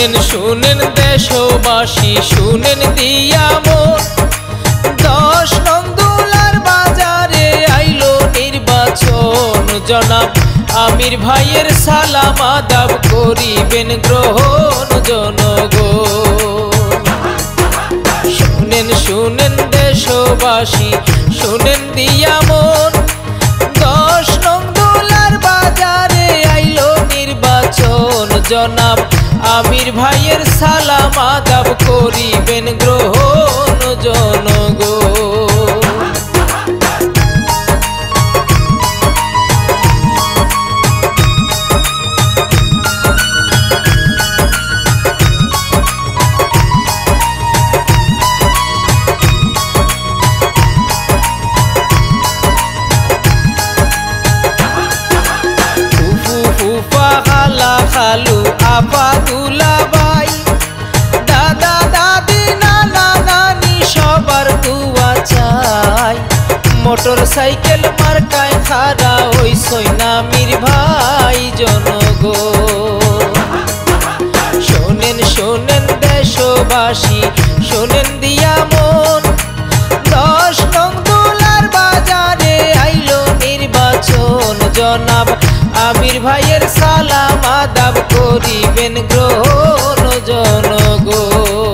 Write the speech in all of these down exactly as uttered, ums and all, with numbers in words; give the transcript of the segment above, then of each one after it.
শুনেন শুনেন দেশবাসী শুনেন দিয়া মন দশ নং দুলার বাজারে আইলো নির্বাচন জনাব আমির ভাইয়ের সালাম আদাব করিবেন গ্রহণ জনগণ। শুনেন শুনেন দেশবাসী শুনেন দিয়া মন দশ নং দুলার বাজারে আইলো নির্বাচন জনাব আমির ভাইয়ের সালাম আদাব করিবেন গ্রহণ জনগণ। খালু আপা দুলাভাই দাদা দাদি নানা নানি সবার দুয়া চাই মোটর সাইকেল মার্কায় খাড়া ওই সৈনামির ভাই জনগণ। শোনেন শোনেন দেশবাসী শোনেন দিয়া মন দশ নং দুলার বাজারে আইলো নির্বাচন জনাব আমির ভাইয়ের সালাম আদাব করিবেন গ্রহণ জনগণ।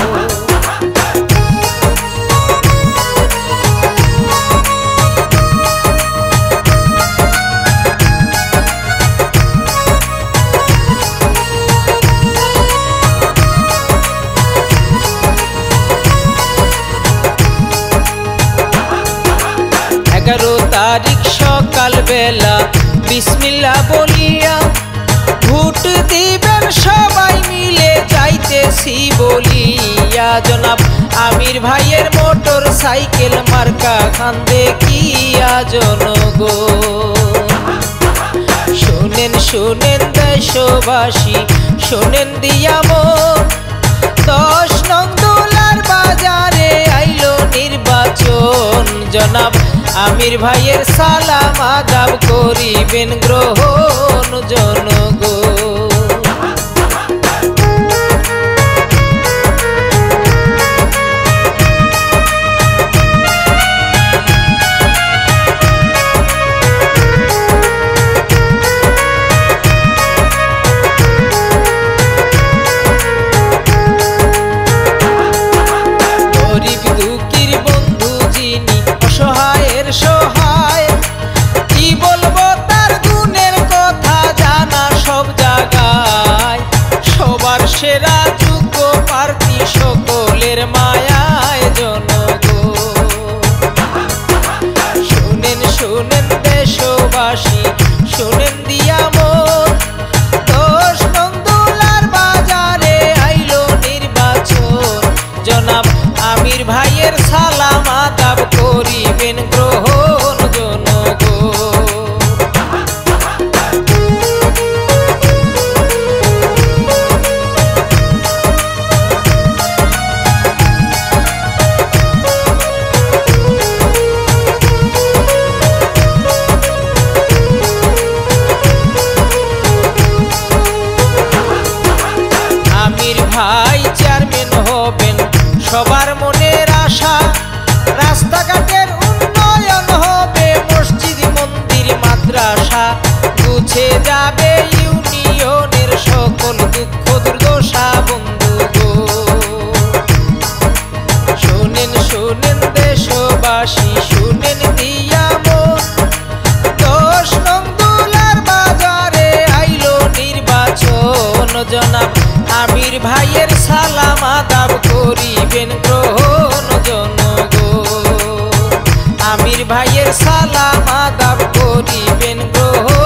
এগারো তারিখ সকাল বেলা বিসমিল্লাহ বলিয়া ভোট দিবেন সবাই মিলে যাইতেছি বলিয়া জনাব আমির ভাইয়ের মোটর সাইকেল মার্কা খান দেখিয়া জনগণ। শোনেন শোনেন দেশবাসী শোনেন দিয়া মন দশ নং দুলার বাজারে আইলো নির্বাচন জনাব আমির ভাইয়ের সালাম আদাব করিবেন গ্রহণ জনগণ। গরিব দুঃখীর বন্ধু যিনি অসহায়ের সহায় কি বলবো তার গুণের কথা জানা সব জায়গায় সবার সেরা যোগ্য প্রার্থী সকলের মায়ায় জনগণ। শুনেন শুনেন দেশবাসী শুনেন দিয়া মন দশ নং দুলার বাজারে আইলো নির্বাচন জনাব আমির ভাইয়ের সালাম আদাব করিবেন গ্রহণ জনগণ। আমির ভাই চেয়ারম্যান হবেন সবার মনের আশা রাস্তাঘাটের উন্নয়ন হবে মসজিদ মন্দির মাদ্রাসা গুছে যাবে ইউনিয়নের সকল দুঃখ দুর্দশা বন্ধু গো। শোনেন শোনেন দেশবাসী শুনেন দিয়া মন দশ নং দুলার বাজারে আইলো নির্বাচন জনাব আমির ভাইয়ের সালাম আদাব করিবেন গ্রহণ জনগণ। আমির ভাইয়ের সালাম আদাব করিবেন গ্রহণ।